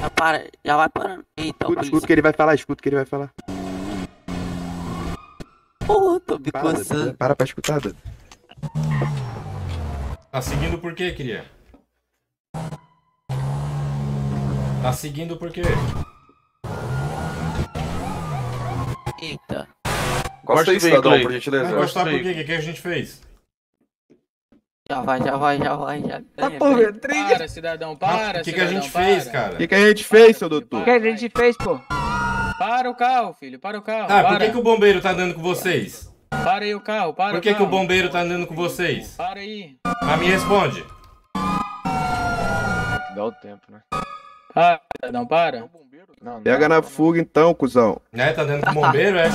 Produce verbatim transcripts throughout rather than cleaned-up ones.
Já para, já vai parando. Eita, o Escuta, escuta o polícia. que ele vai falar, escuta o que ele vai falar. Porra, tô me Para, coçando. para pra escutar, Dado. Tá seguindo por quê, cria? Tá seguindo por quê? Eita. Encosta aí, cidadão, por gentileza. Vai gostar por quê? O que, que a gente fez? Já vai, já vai, já vai, já Tá ganha, porra, ganha. trilha. Para, cidadão, Ah, para, o que, que a cidadão, gente para. fez, O cara? que, que a gente fez, seu doutor? O que a gente fez, pô? Para o carro, filho, para o carro. Tá, para. por que, que o bombeiro tá andando com vocês? Para aí o carro, para Por que, o que o carro. bombeiro tá andando com vocês? Para aí. Mas me responde. Dá o tempo, né? Para, cidadão, para. Não, não Pega dá, na não. fuga então, cuzão. Né, tá andando com o bombeiro, é?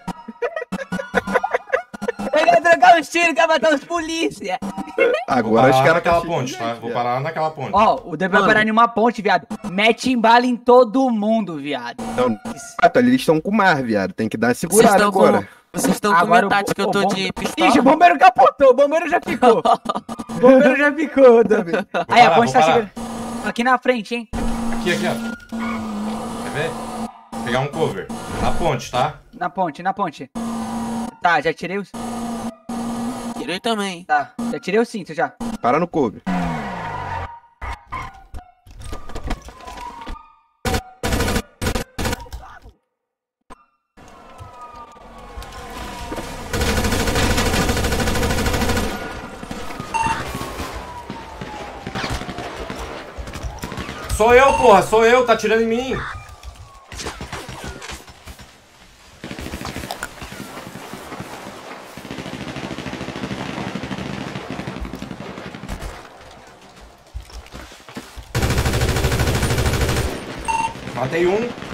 Ele vai trocar os tiros, quer matar os polícia. Vou Agora parar os lá caras naquela tá ponte, tá? Vou parar lá naquela ponte. Ó, o Deus vai Mano. parar em uma ponte, viado. Mete em bala em todo mundo, viado. Então, fato, ali eles estão com o mar, viado. Tem que dar uma Vocês segurada estão agora. com, vocês estão com Agora o metade bo- que eu o tô bom- de pistola. Ixi, o bombeiro capotou, o bombeiro já ficou. O bombeiro já ficou, Davi. Aí, a parar, ponte vou tá parar. chegando. Aqui na frente, hein? Aqui, aqui, ó. Quer ver? Vou pegar um cover. Na ponte, tá? Na ponte, na ponte. Tá, já tirei os... Tirei também. Tá, já tirei o cinto, já. Para no cover. Sou eu, porra, sou eu, tá atirando em mim. Matei um.